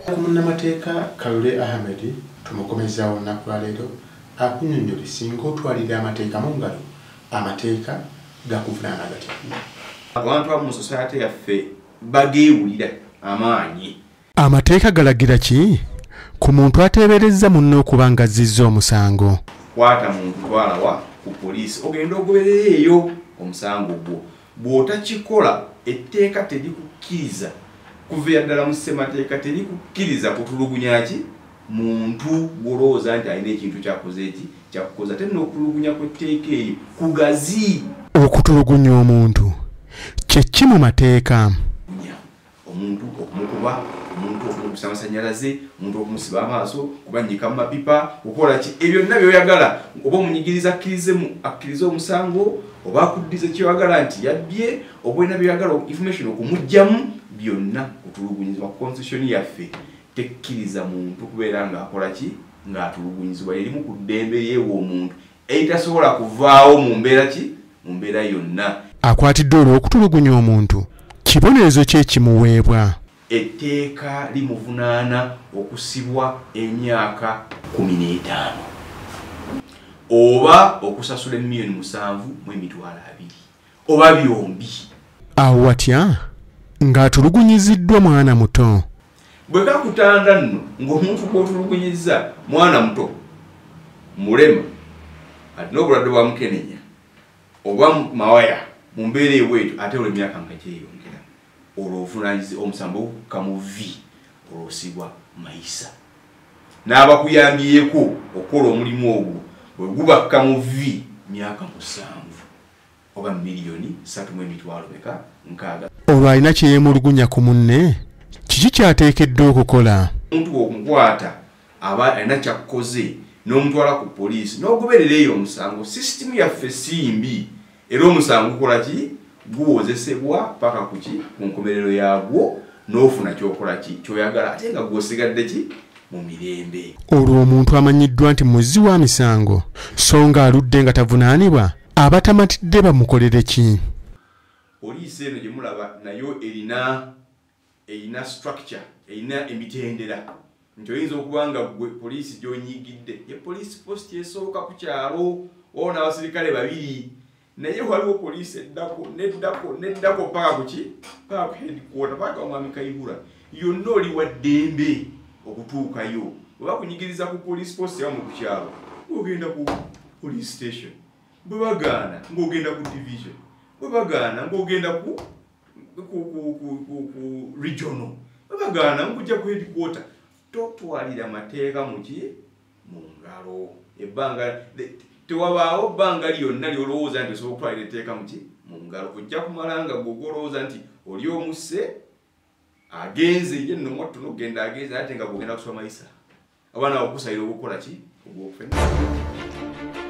Munnamateeka Kalule Ahmed tumukomezaawo olunaku lwa leero akunnyonnyola singa otwalira amateeka mu ngalo amateeka gakuvunaana gatya. Abantu abamu mu society yaffe bageewulira amaanyi. Amateeka galagira ki ku muntu ateeberezza munne okuba ng'azzizza omusango? Kwata muntu twalawa ku poliisi ogenda ogoberera eyo omusango gwo. Bw'otakikola etteeka terikukkiriza kuva ddala mu ssemateeka terikukkiriza kutulugunya ki muntu gw'olowooza nti alina ekintu kyakoze eki kyakukoza. Terina okutulugunya kw'etteeka eyo kugazi. Okutulugunya omuntu kye ki mu mateeka? Omuntu okumukuba, omuntu okumukusa amasannyalaze, omuntu okumusiba amaaso, kubanyika mu mapipa, okukola ki ebyo byonna by'oyagala oba omunyigiriza akkirize omusango oba akuddize ky'oyagala nti yabbye oba olina by'oyagala information okumuggyamu byonna kutulugunyizibwa. Constitution yaffe tekkiriza muntu kubeera ng'akola ki ng'atulugunyizibwa. Erimu ku ddembe lyewo omuntu eritasobola kuvaawo mu mbeera ki mu mbeera yonna. Akwatiddwa olw'okutulugunya omuntu kibonerezo kye kimuweebwa. Etteeka limuvunaana okusibwa emyaka 15 oba okusasula $7,200,000 oba byombi. Awo watya ng'atulugunyiziddwa mwana muto. Bwe kakutanda nno ng'omuntu gw'otulugunyizza mwana muto mulema alina obulwadde bwa mukenenya oba mawaya mu mbeera ebwetu ate olw'emyaka nga gyeyongera olwo ovunaanyizibwa omusango kamuvi olw'osibwa mayisa n'abakuyambyeko okukola omulimu ogwo bwe guba kamuvi myaka 7 oba $3,360,000. Olwo alina kye yeemulugunya ku munne kiki ky'ateekeddwa okukola? Omuntu okukwata aba alina kyakkoze n'omutwala ku poliisi n'ogoberera eyo omusango. Sisitimu yaffe simbi era omusango gukola ki guwozesebwa paka ku ki ku nkomerero yaagwo n'ofuna kyokola ki kyoyagala ate nga gw'osigadde ki mu mirembe. Olwo omuntu amanyiddwa nti muzzi wa misango so nga aludde nga tavunaanibwa abatamatidde bamukolere ki? Poliisi eno gye mulaba nayo erina structure, erina emitendera nti oyinza okuba nga gwe poliisi gy'onyigidde ye poliisi post esooka ku kyalo ona abasirikale 2 naye waliwo poliisi neddako paka kuki paka ku headquarter paka omwami Kayihura yonna oli wa ddembe okutuukayo. Bwe bakunyigiriza ku police post yamu ku kyalo ng'ogenda ku police station, bwe bagaana ng'ogenda ku division, bwe bagaana ng'ogenda ku regional, bwe bagaana ng'ojja ku headquarter. Totwalira mateeka mu ki mu ngalo. Ebbanga tewabaawo bbanga lyonna ly'olowooza nti osobola okutwalira etteeka mu ki mu ngalo. Ojja kumala nga gw'olowooza nti oli omusse agenze ye nno mwattu n'ogenda agenze ate nga bw'ogenda kusoma mayisa abaana bakusayira okukola ki ogw'okufena.